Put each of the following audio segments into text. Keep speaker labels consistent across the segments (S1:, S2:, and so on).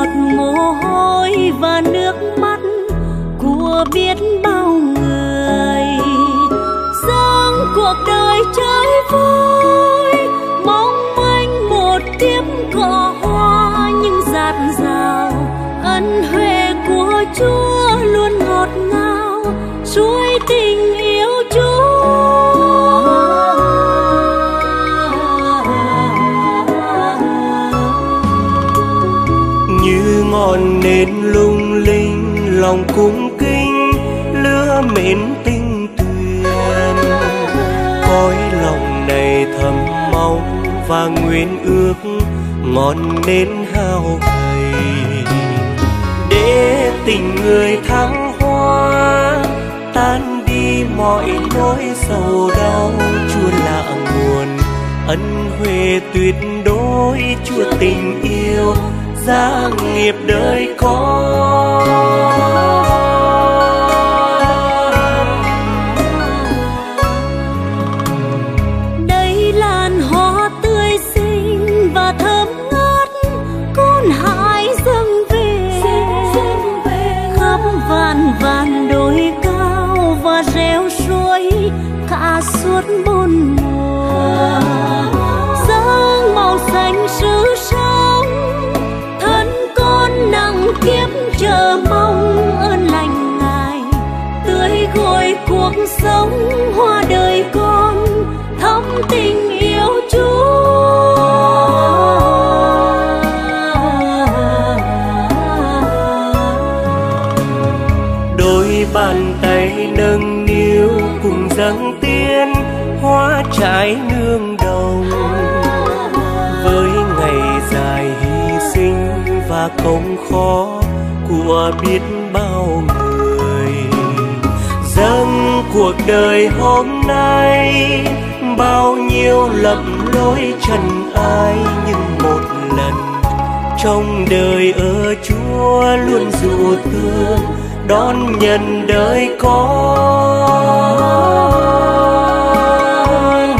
S1: giọt mồ hôi và nước mắt của biết bao người. Dâng cuộc đời trái vui, mong manh một kiếp cỏ hoa nhưng dạt dào. Ân huệ của Chúa luôn ngọt ngào, suối tình yêu Chúa.
S2: Như ngọn nến lung linh, lòng cung kính lửa mến tinh tuyền. Cõi lòng này thầm mong và nguyện ước ngọn nến hao gầy, để tình người thăng hoa tan đi mọi nỗi sầu đau. Chúa là nguồn ân huệ tuyệt đối, Chúa tình yêu gia nghiệp đời con.
S1: Đây làn hoa tươi xinh và thơm ngát, con hãy dâng về khắp vạn vạn đồi cao và reo suối cả suốt bốn mùa. Dâng màu xanh sự sống, thân con nặng kiếp chờ mong ơn lành Ngài. Tươi gội cuộc sống hoa đời con, thắm tình yêu Chúa.
S2: Đôi bàn tay nâng niu cùng dâng tiên hoa trái nương đồng, với ngày dài hy sinh và công khó của biết bao người. Dâng cuộc đời hôm nay bao nhiêu lầm lỗi trần ai, nhưng một lần trong đời ở Chúa luôn dụ thương đón nhận đời con.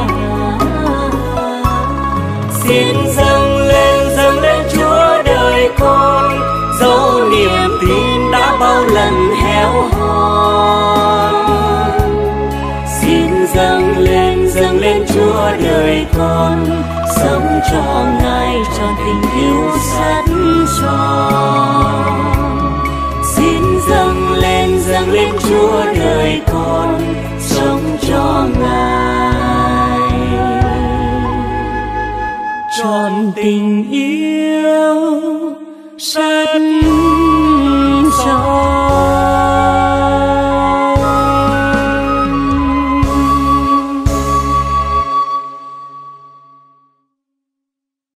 S2: Xin dâng lên Chúa đời con, dẫu niềm tin đã bao lần héo hon. Xin dâng lên Chúa đời con, sống cho Ngài tròn tình yêu sắt son. Xin dâng lên Chúa đời con, sống cho Ngài tròn tình yêu sắt